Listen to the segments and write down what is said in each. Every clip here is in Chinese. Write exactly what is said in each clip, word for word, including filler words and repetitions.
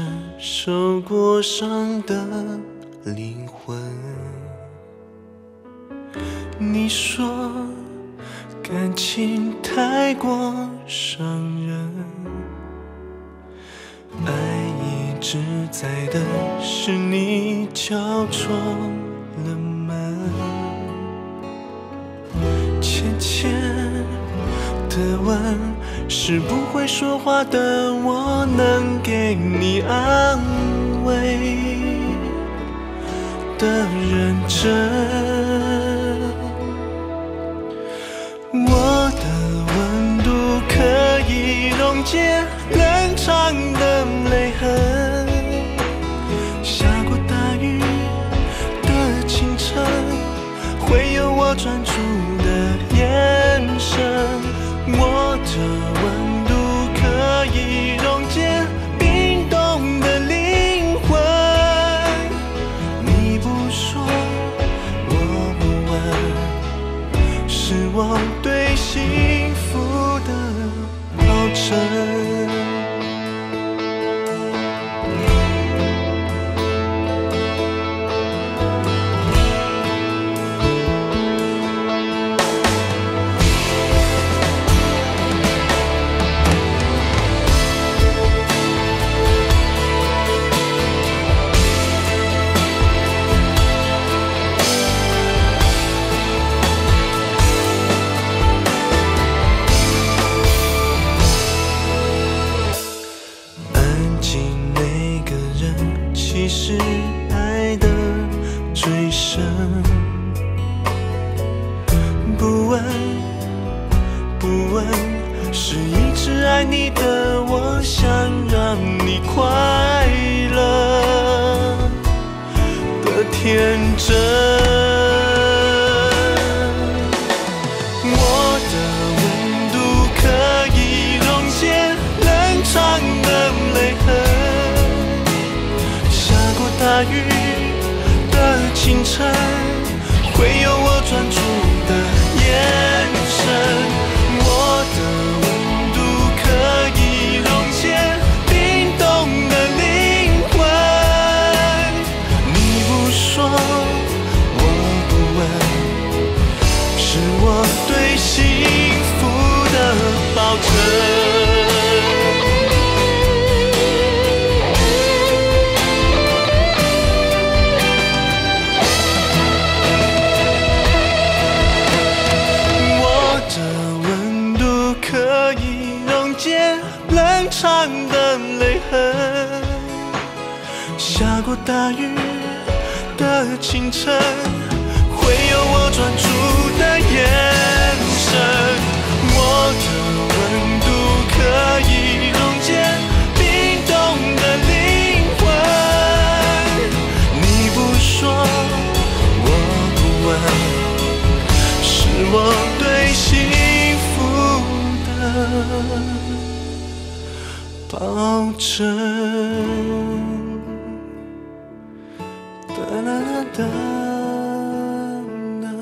受过伤的灵魂。你说感情太过伤人，爱一直在的是你敲错了门。浅浅的吻，是不会说话的我能给你安慰的认真。我的温度可以溶解冷场的泪痕，下过大雨的清晨，会有我专注的眼神。我的温度可以溶解冰冻的灵魂，你不说我不问，是我对幸福的保证。其实爱的最深，不问不问，是一直爱你的我，想让你快乐的天真。我的温度可以溶解冷场的泪痕，大雨的清晨，会有我专注的眼神。我的温度可以溶解冰冻的灵魂，你不说我不问，是我对幸福的保证。冷场的泪痕，下过大雨的清晨，会有我专注的眼神。我的温度可以溶解冰冻的灵魂，你不说我不问，是我对幸福的保证。哒啦啦哒啦，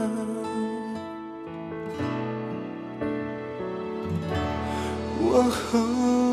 哦。